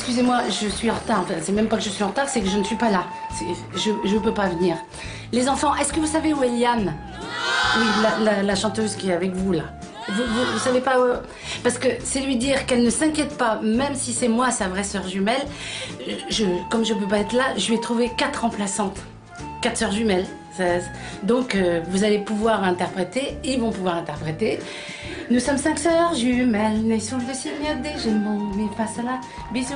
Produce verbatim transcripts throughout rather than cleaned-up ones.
excusez-moi, je suis en retard. Enfin, c'est même pas que je suis en retard, c'est que je ne suis pas là. Je ne peux pas venir. Les enfants, est-ce que vous savez où est Liane? Oui, la, la, la chanteuse qui est avec vous, là. Vous, vous, vous savez pas où... Parce que c'est lui dire qu'elle ne s'inquiète pas, même si c'est moi, sa vraie sœur jumelle. Je, comme je peux pas être là, je lui ai trouvé quatre remplaçantes. Quatre sœurs jumelles. Ça, donc, euh, vous allez pouvoir interpréter, ils vont pouvoir interpréter. Nous sommes cinq sœurs jumelles, nées sous le signe des Gémeaux. Mais face à la bisous.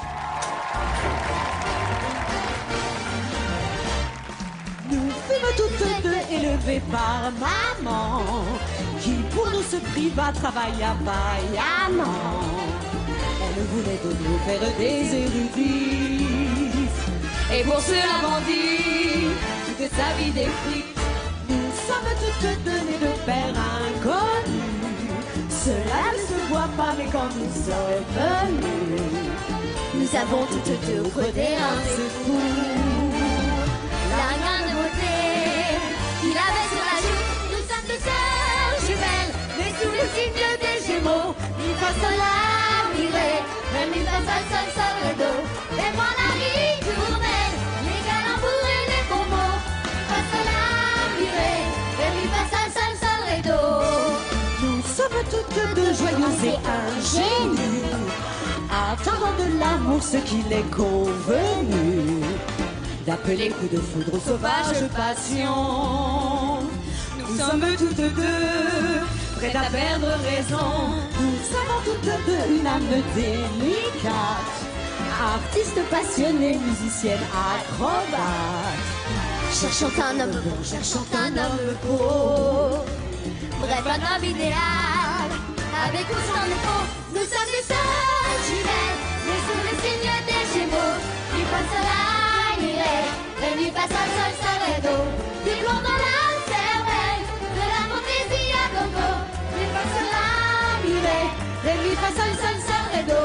Nous fûmes toutes deux élevées par maman, qui pour nous se priva, travailla vaillamment. Elle voulait de nous faire des érudits, et pour cela vendit toute sa vie des frites. Nous sommes toutes deux nées de pères inconnus. Cela ne se voit pas, mais quand nous sommes venus, nous avons toutes deux brodé un c'est fou. La reine de beauté qu'il avait sur la joue. Nous sommes deux sœurs jumelles, nées sous le signe des Gémeaux. Mi fa sol la mi ré, même mi fa sol sol sol ré do. Et moi la ritournelle, les calembours et les bons mots. Mi fa sol la mi ré, et mi fa sol sol sol ré do. Nous sommes toutes deux joyeuses et ingénues, attendant de l'amour ce qu'il est convenu d'appeler coup de foudre sauvage passion. Nous sommes toutes deux prêtes à perdre raison. Nous avons toutes deux une âme délicate, artiste passionnée, musicienne, acrobate, Cherchant un homme bon, cherchant un homme beau. Bref, un homme idéal, avec ou sans défaut. Nous sommes des sœurs jumelles, nées sous le signe des Gémeaux. Mi fa sol la mi ré, et mi fa sol sol sol ré do. Du plomb dans la cervelle, de la fantaisie à gogo. Mi fa sol la mi ré, et mi fa sol sol sol ré do.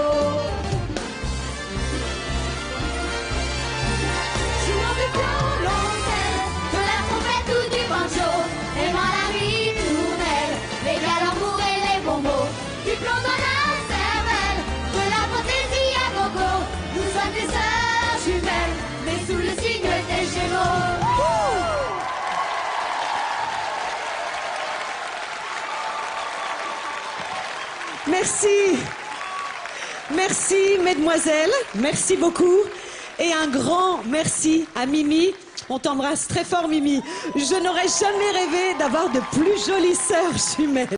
Jouant du violoncelle, de la trompette ou du banjo, aimant la ritournelle, les calembours et les bons mots. Du plomb dans la cervelle, de la fantaisie à gogo. Nous sommes des sœurs jumelles, mais sous le signe des Gémeaux. Merci. Merci, mesdemoiselles. Merci beaucoup. Et un grand merci à Mimi. On t'embrasse très fort, Mimi. Je n'aurais jamais rêvé d'avoir de plus jolies sœurs jumelles.